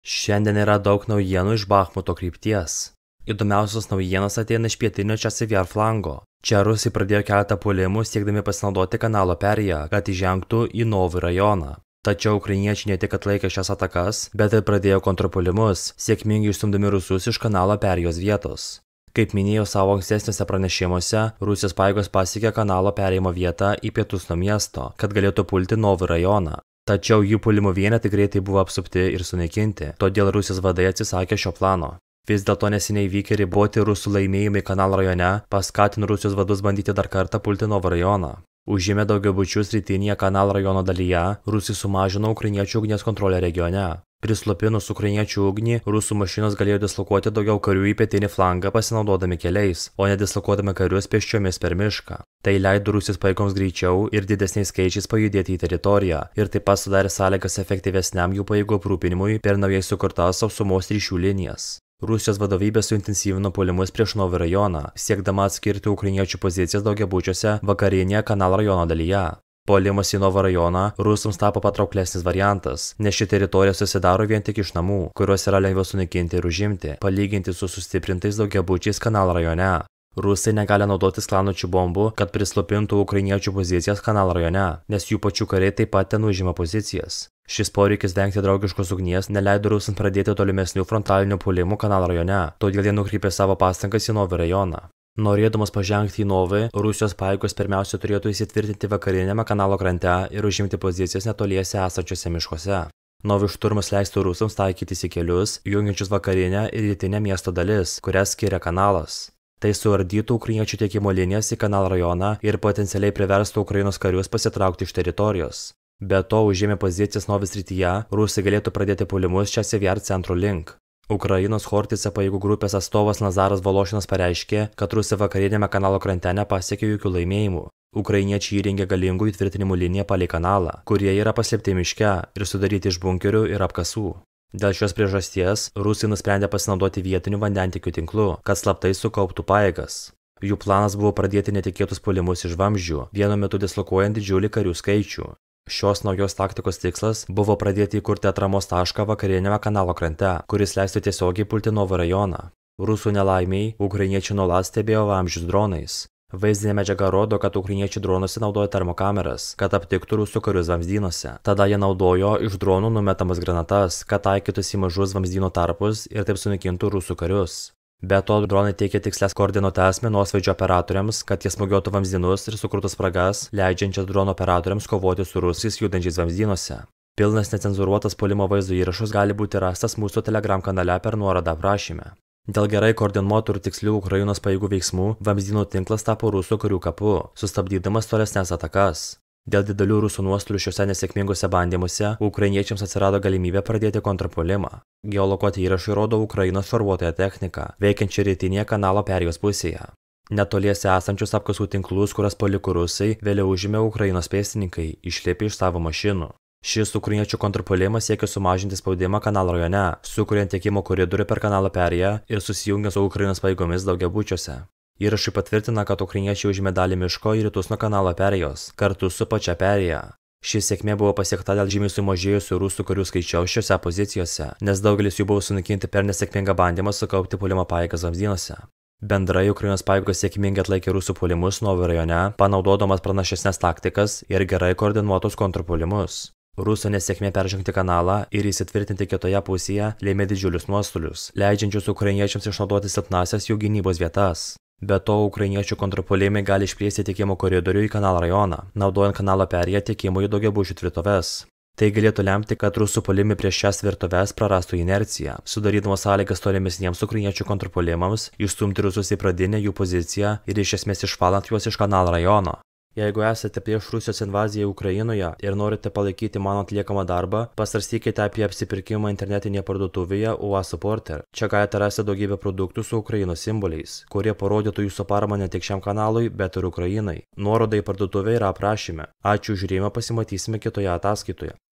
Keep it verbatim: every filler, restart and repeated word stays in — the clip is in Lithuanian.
Šiandien yra daug naujienų iš Bachmuto krypties. Įdomiausios naujienos ateina iš pietinio Časiviar flango. Čia rusai pradėjo keletą puolimų siekdami pasinaudoti kanalo perėją, kad įžengtų į Novį rajoną. Tačiau ukrainiečiai ne tik atlaikė šias atakas, bet ir pradėjo kontrpuolimus, sėkmingai išstumdami rusus iš kanalo perėjos vietos. Kaip minėjau savo ankstesniuose pranešimuose, Rusijos pajėgos pasiekė kanalo perėjimo vietą į pietus nuo miesto, kad galėtų pulti Novį rajoną. Tačiau jų puolimo vienetai greitai buvo apsupti ir sunaikinti, todėl Rusijos vadai atsisakė šio plano. Vis dėlto neseniai vykę riboti rusų laimėjimai kanalo rajone paskatino Rusijos vadus bandyti dar kartą pulti Novį rajoną. Užėmę daugiabučius rytinėje kanalo rajono dalyje, rusai sumažino ukrainiečių ugnies kontrolę regione. Prislopinus ukrainiečių ugnį, rusų mašinos galėjo dislokuoti daugiau karių į pietinį flangą pasinaudodami keliais, o ne dislokuodami karius pėsčiomis per mišką. Tai leido Rusijos pajėgoms greičiau ir didesniais skaičiais pajudėti į teritoriją ir taip pat sudarė sąlygas efektyvesniam jų pajėgų aprūpinimui per naujai sukurtas sausumos ryšių linijas. Rusijos vadovybė suintensyvino puolimus prieš Novį rajoną, siekdama atskirti ukrainiečių pozicijas daugiabučiuose vakarinėje kanalo rajono dalyje. Puolimas į Novį rajoną rusams tapo patrauklesnis variantas, nes ši teritorija susidaro vien tik iš namų, kuriuos yra lengviau sunaikinti ir užimti, palyginti su sustiprintais daugiabučiais kanalo rajone. Rusai negali naudotis klanučių bombų, kad prislopintų ukrainiečių pozicijas kanalo rajone, nes jų pačių kariai taip pat ten užima pozicijas. Šis poreikis vengti draugiškos ugnies neleido rusams pradėti tolimesnių frontalinių puolimų kanalo rajone, todėl jie nukreipė savo pastangas į Novį rajoną. Norėdamas pažengti į Novį, Rusijos pajėgos pirmiausia turėtų įsitvirtinti vakarinėme kanalo krante ir užimti pozicijas netoliese esančiuose miškuose. Novį šturmas leistų rusams taikytis į kelius, jungiančius vakarinę ir rytinę miesto dalis, kurias skiria kanalas. Tai suardytų ukrainiečių tiekimo linijas į kanalo rajoną ir potencialiai priverstų Ukrainos karius pasitraukti iš teritorijos. Be to, užėmę pozicijas Novį srityje, rusai galėtų pradėti puolimus Časiviar centro link. Ukrainos Chortyce pajėgų grupės atstovas Nazaras Vološinas pareiškė, kad rusai vakarinėme kanalo krante nepasiekė jokių laimėjimų. Ukrainiečiai įrengė galingų įtvirtinimų liniją palei kanalą, kurie yra paslėpti miške ir sudaryti iš bunkerių ir apkasų. Dėl šios priežasties rusai nusprendė pasinaudoti vietiniu vandentiekio tinklu, kad slaptai sukauptų pajėgas. Jų planas buvo pradėti netikėtus puolimus iš vamzdžių, vienu metu dislokuojant didžiulį karių skaičių. Šios naujos taktikos tikslas buvo pradėti įkurti atramos tašką vakarinėme kanalo krante, kuris leistų tiesiogiai pulti Novį rajoną. Rusų nelaimiai ukrainiečiai nuolat stebėjo vamzdžius dronais. Vaizdinė medžiaga rodo, kad ukrainiečiai dronuose naudoja termokameras, kad aptiktų rusų karius vamzdynuose. Tada jie naudojo iš dronų numetamas granatas, kad taikytųsi į mažus vamzdynų tarpus ir taip sunaikintų rusų karius. Be to, dronai teikia tikslės koordinuotes minosvaidžio operatoriams, kad jie smūgiuotų vamzdynus ir sukurtų spragas, leidžiančias drono operatoriams kovoti su rusais judančiais vamzdynuose. Pilnas necenzūruotas puolimo vaizdo įrašas gali būti rastas mūsų Telegram kanale per nuorodą aprašyme. Dėl gerai koordinuotų ir tikslių Ukrainos pajėgų veiksmų, vamzdynų tinklas tapo rusų karių kapu, sustabdydamas tolesnes atakas. Dėl didelių rusų nuostolių šiuose nesėkmingose bandymuose, ukrainiečiams atsirado galimybė pradėti kontrpuolimą. Geolokuoti įrašai rodo Ukrainos šarvuotąją techniką, veikiančią rytinėje kanalo perėjos pusėje. Netoliese esančius apkasų tinklus, kurias paliko rusai, vėliau užėmė Ukrainos pėstininkai, išlipę iš savo mašinų. Šis ukrainiečių kontrpuolimas siekia sumažinti spaudimą kanalo rajone, sukuriant tiekimo koridorių per kanalo perėją ir susijungiant su Ukrainos pajėgomis daugiabučiuose. Įrašai patvirtina, kad ukrainiečiai užėmė dalį miško į rytus nuo kanalo perėjos, kartu su pačia perėja. Ši sėkmė buvo pasiekta dėl žymiai sumažėjusių rusų karių skaičiaus šiose pozicijose, nes daugelis jų buvo sunaikinti per nesėkmingą bandymą sukaupti puolimo pajėgas vamzdynuose. Bendrai Ukrainos pajėgos sėkmingai atlaikė rusų puolimus Novį rajone, panaudodamas pranašesnes taktikas ir gerai koordinuotus kontrpuolimus. Rusų nesėkmė peržengti kanalą ir įsitvirtinti kitoje pusėje lėmė didžiulius nuostolius, leidžiančius ukrainiečiams išnaudoti silpnasias jų gynybos vietas. Be to, ukrainiečių kontrpuolimai gali išplėsti tiekimo koridorių į kanalo rajoną, naudojant kanalo perėją tiekimui į daugiabučių tvirtoves. Tai galėtų lemti, kad rusų puolimai prieš šias tvirtoves prarastų inerciją, sudarydamos sąlygas tolimesniems ukrainiečių kontrpuolimams išstumti rusus į pradinę jų poziciją ir iš esmės išvalant juos iš kanalo rajono. Jeigu esate prieš Rusijos invaziją Ukrainoje ir norite palaikyti mano atliekamą darbą, pasvarstykite apie apsipirkimą internetinėje parduotuvėje U A Supporter. Čia galite rasti daugybę produktų su Ukrainos simboliais, kurie parodytų jūsų paramą ne tik šiam kanalui, bet ir Ukrainai. Nuoroda į parduotuvę yra aprašyme. Ačiū už žiūrėjimą, pasimatysime kitoje ataskaitoje.